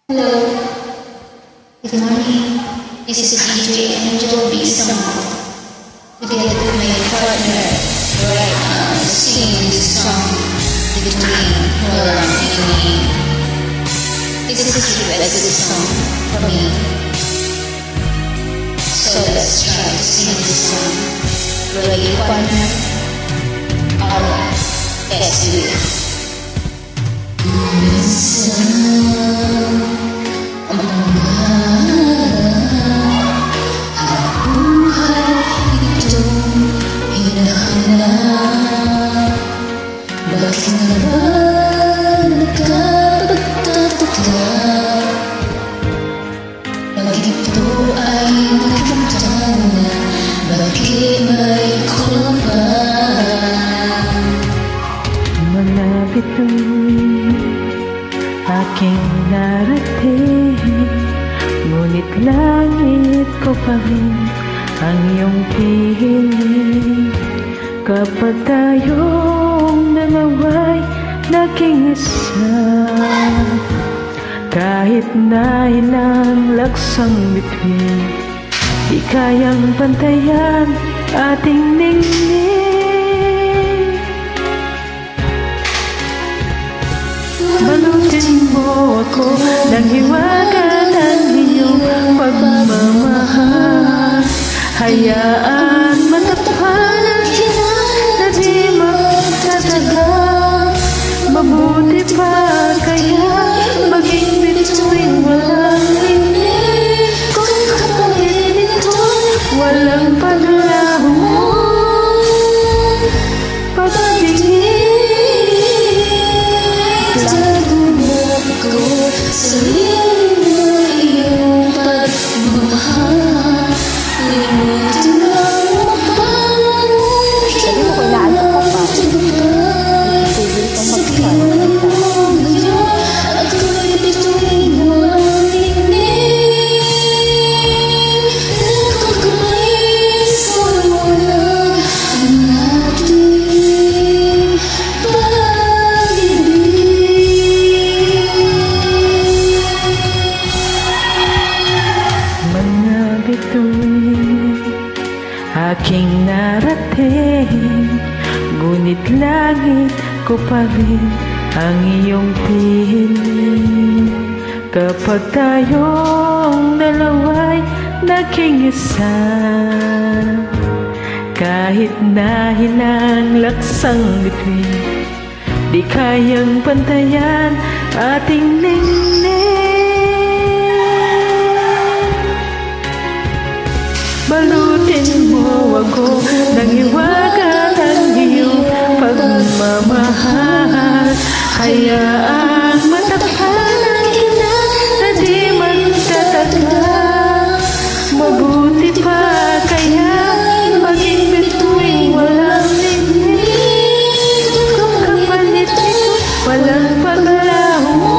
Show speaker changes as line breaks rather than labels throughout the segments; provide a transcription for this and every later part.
Hello, good morning. This is DJ Angel B. Samuel. Together with my partner, right now, singing this song between Nola and me. This is really a good song for me. So let's try to sing this song. Ready, partner? Alright, let's do it. Bakit nga ba nagkapagtataka? Pag ito ay nakita na, bakit may kulang pa?
Malapit ang aking narating, ngunit langit ko pa rin ang iyong piling. Kapag tayong dalawa'y naging isa, kahit na ilang laksang bituin, di kayang pantayan ating ningning. Balutin mo ako ng hiwaga ng iyong pagmamahal. Hayaan matapal ang na di magtatagal. Mabuti pa kaya maging bituin walang limit. Kung kapalit nito'y walang paglaho mo. Pag-ibig tagunap ko sa iyong pagmamahal. Limutin ang mapalang kinakatagumpay. Sa piling mo ngayon, ako'y bituin walang limit. Nagkukulit sa wala ang ating pag-ibig. Mga bituin aking narating, ngunit langit ko pa rin ang iyong piling. Kapag tayong dalawa'y naging isa, kahit na ilang laksang bituin, di kayang pantayan ating ningning. Balutin mo ako ng hiwaga ng iyong pagmamahal. Hayaan matapal ang na di magtatagal. Mabuti pa kaya maging bituin walang limit. Kung kapalit ito walang paglaho mo.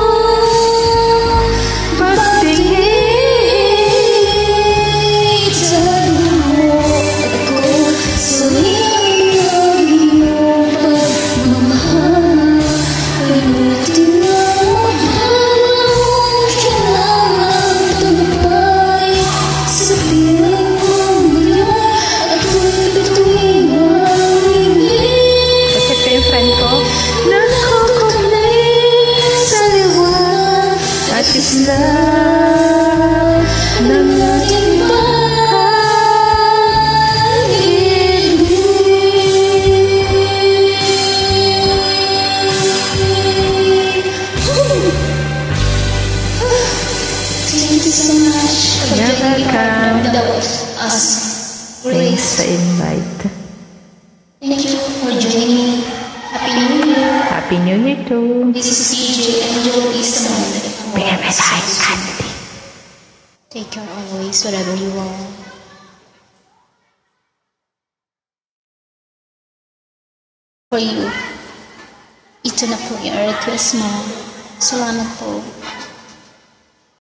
Isla ng ating pag-ibig. Thank you so much for joining partner. That was us. Thanks sa invite.
Thank you for joining. Happy New Year.
Happy New Year too.
This is DJ Angel B. Samuel. Take care always, wherever you are. For you, ito na po yung request mo. Salamat po.